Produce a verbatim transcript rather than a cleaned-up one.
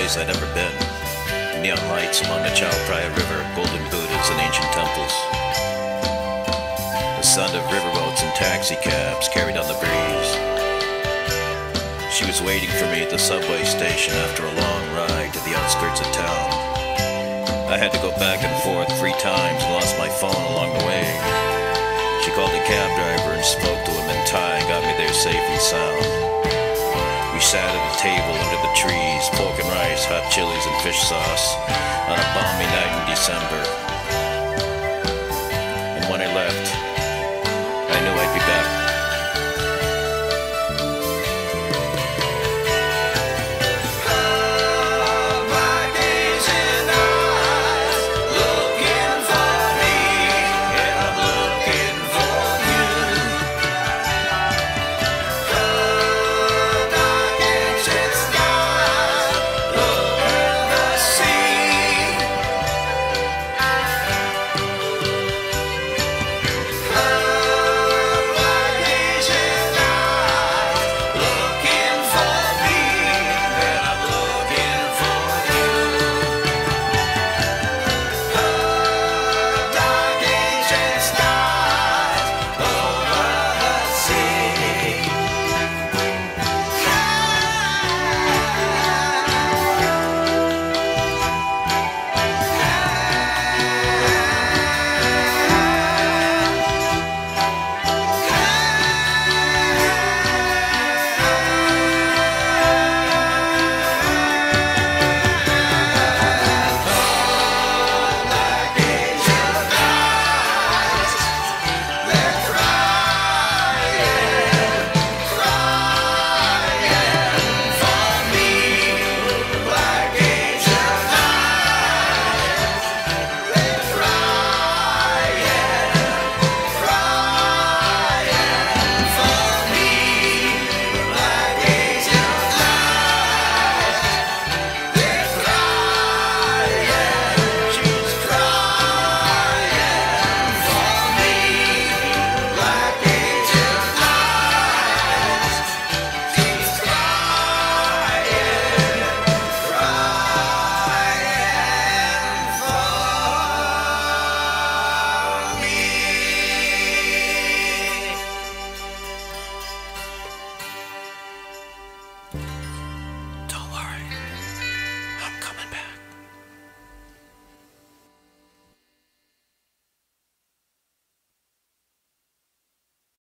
place I'd ever been. Neon lights along the Chao Phraya River, golden Buddhas and ancient temples. The sound of riverboats and taxi cabs carried on the breeze. She was waiting for me at the subway station after a long ride to the outskirts of town. I had to go back and forth three times and lost my phone along the way. She called a cab driver and spoke to him in Thai and got me there safe and sound. We sat at a table under the trees, pork and rice, hot chilies and fish sauce, on a balmy night in December. And when I left, I knew I'd be back